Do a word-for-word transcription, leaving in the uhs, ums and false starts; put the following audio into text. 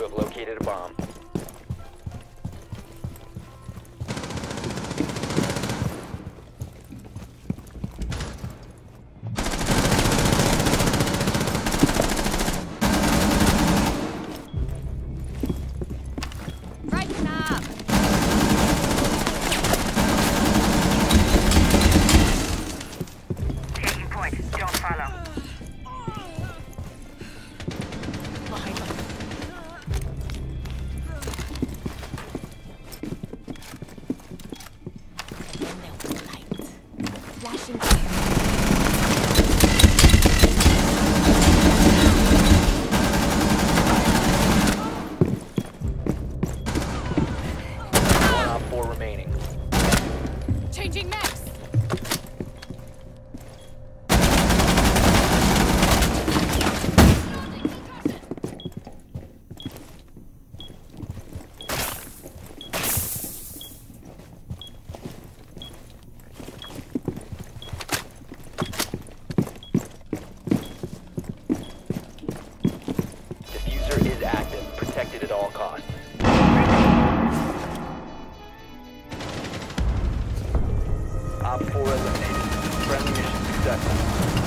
have located a bomb. Brighten up. Taking point. Don't follow. Behind them. And they'll be light. Flashing fire. One op four remaining. Changing max. Diffuser is active. Protected at all costs. Op four eliminated. Friendly mission successful.